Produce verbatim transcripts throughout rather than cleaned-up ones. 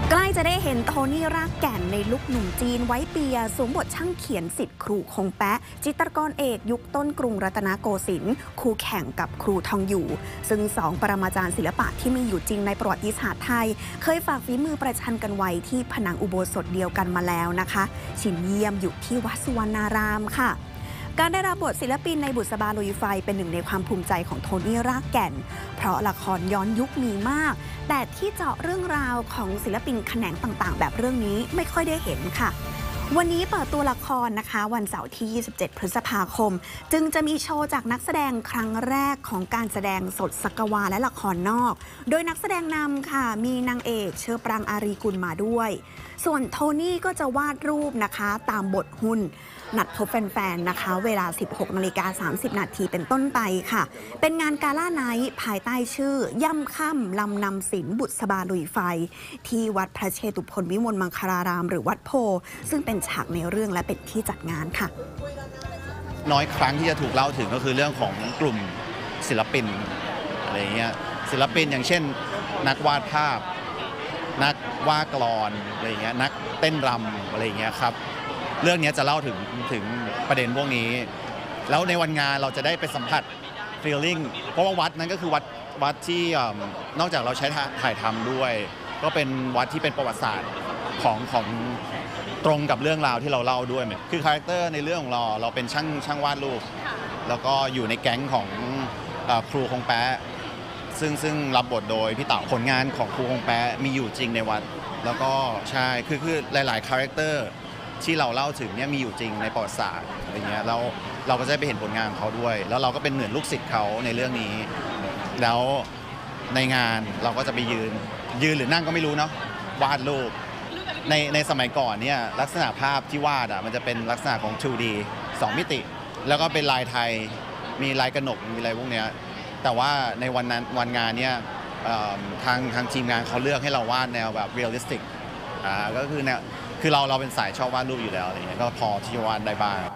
ใกล้จะได้เห็นโทนี่รากแก่นในลุคหนุ่มจีนไว้เปียสวมบทช่างเขียนศิษย์ครูคงแปะจิตรกรเอกยุคต้นกรุงรัตนโกสินทร์คู่แข่งกับครูทองอยู่ซึ่งสองปรมาจารย์ศิลปะที่มีอยู่จริงในประวัติศาสตร์ไทยเคยฝากฝีมือประชันกันไว้ที่ผนังอุโบสถเดียวกันมาแล้วนะคะชินเยี่ยมอยู่ที่วัดสุวรรณารามค่ะการได้รับบทศิลปินในบุษบาลุยไฟเป็นหนึ่งในความภูมิใจของโทนี่รากแก่นเพราะละครย้อนยุคมีมากแต่ที่เจาะเรื่องราวของศิลปินแขนงต่างๆแบบเรื่องนี้ไม่ค่อยได้เห็นค่ะวันนี้เปิดตัวละครนะคะวันเสาร์ที่ยี่สิบเจ็ดพฤษภาคมจึงจะมีโชว์จากนักแสดงครั้งแรกของการแสดงสดสักวาและละครนอกโดยนักแสดงนำค่ะมีนางเอกเชอปรางอารีกุลมาด้วยส่วนโทนี่ก็จะวาดรูปนะคะตามบทหุ้นนัดพบแฟนๆนะคะเวลา สิบหกนาฬิกาสามสิบนาทีเป็นต้นไปค่ะเป็นงานกาล่าไนท์ภายใต้ชื่อย่ำค่ำลำนำศิลป์บุษบาลุยไฟที่วัดพระเชตุพนวิมลมังคลารามหรือวัดโพซึ่งเป็นฉากในเรื่องและเป็นที่จัดงานค่ะน้อยครั้งที่จะถูกเล่าถึงก็คือเรื่องของกลุ่มศิลปินอะไรเงี้ยศิลปินอย่างเช่นนักวาดภาพนักวาดกลอนอะไรเงี้ยนักเต้นรำอะไรเงี้ยครับเรื่องนี้จะเล่าถึงถึงประเด็นพวกนี้แล้วในวันงานเราจะได้ไปสัมผัส feeling เพราะว่าวัดนั้นก็คือวัดวัดที่นอกจากเราใช้ถ่ายทำด้วยก็เป็นวัดที่เป็นประวัติศาสตร์ของของตรงกับเรื่องราวที่เราเล่าด้วยคือคาแรคเตอร์ในเรื่องของเราเราเป็นช่างช่างวาดรูปแล้วก็อยู่ในแก๊งของครูคงแปะซึ่งซึ่งรับบทโดยพี่เต๋าผลงานของครูคงแปะมีอยู่จริงในวัดแล้วก็ใช่คือคือหลายๆคาแรคเตอร์ที่เราเล่าถึงเนี่ยมีอยู่จริงในประวัติศาสตร์อะไรเงี้ยแล้วเราก็จะไปเห็นผลงานของเขาด้วยแล้วเราก็เป็นเหมือนลูกศิษย์เขาในเรื่องนี้แล้วในงานเราก็จะไปยืนยืนหรือนั่งก็ไม่รู้เนาะวาดรูปในในสมัยก่อนเนี่ยลักษณะภาพที่วาดอ่ะมันจะเป็นลักษณะของ ทู ดี สองมิติแล้วก็เป็นลายไทยมีลายกระหนกมีอะไรพวกเนี้ยแต่ว่าในวันนั้นวันงานเนี่ยทางทางทีมงานเขาเลือกให้เราวาดแนวแบบเรียลลิสติกอ่าก็คือแนวคือเราเราเป็นสายชอบวาดรูปอยู่แล้วอะไรเงี้ยก็พอที่จะวาดได้บ้าง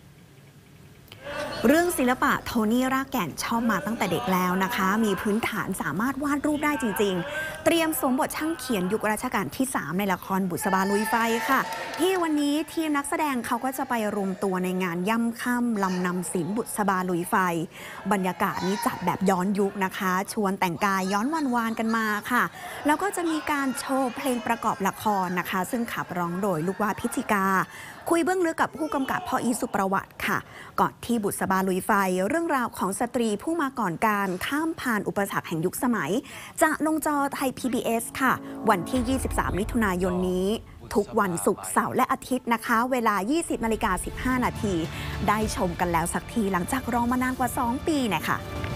เรื่องศิลปะโทนี่รากแก่นชอบมาตั้งแต่เด็กแล้วนะคะมีพื้นฐานสามารถวาดรูปได้จริงๆเตรียมสวมบทช่างเขียนยุครัชกาลที่สามในละครบุษบาลุยไฟค่ะที่วันนี้ทีมนักแสดงเขาก็จะไปรวมตัวในงานย่ำค่ำลำนำศิลป์บุษบาลุยไฟบรรยากาศนี้จัดแบบย้อนยุคนะคะชวนแต่งกายย้อนวันวานกันมาค่ะแล้วก็จะมีการโชว์เพลงประกอบละครนะคะซึ่งขับร้องโดยลูกว่าพิจิกาคุยเบื้องลึกกับผู้กำกับพ่ออีสุประวัติค่ะก่อนที่บุษบาลุยไฟเรื่องราวของสตรีผู้มาก่อนการข้ามผ่านอุปสรรคแห่งยุคสมัยจะลงจอไทย พี บี เอส ค่ะวันที่ยี่สิบสามมิถุนายนนี้ทุกวันศุกร์เสาร์และอาทิตย์นะคะเวลา ยี่สิบนาฬิกาสิบห้านาทีได้ชมกันแล้วสักทีหลังจากรอมานานกว่าสองปีนะคะ